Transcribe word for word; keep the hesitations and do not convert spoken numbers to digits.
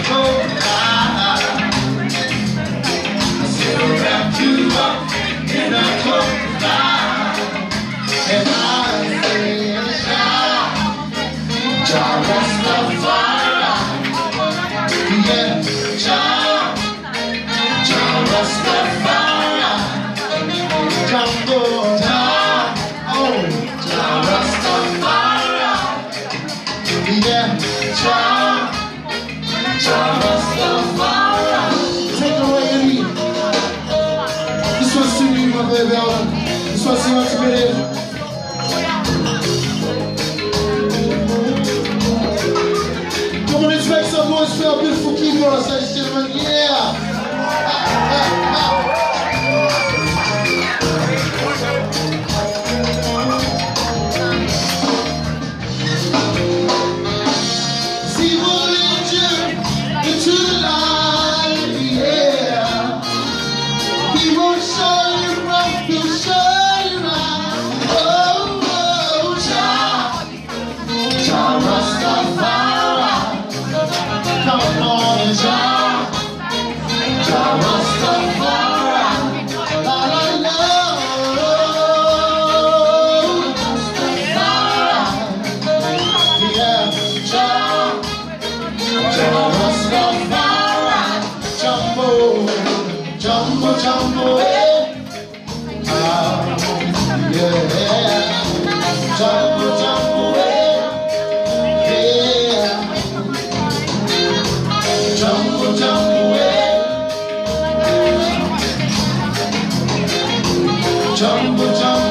This one's too much to get in. Come on, let's make some noise for our beautiful keyboards, ladies and gentlemen. Yeah! See, we'll lead you into the light, yeah. He won't show you right, he'll show you right. Oh, oh, Jah, Jah Rastafari. Come on, Jah, Jah Rastafari. La la la, Rastafari. Yeah, Jah, Jah Rastafari. Jumbo, jumbo, jumbo, eh. Ah, yeah, jumbo, jumbo, eh. Yeah, jumbo, jumbo, eh. Jumbo, jumbo.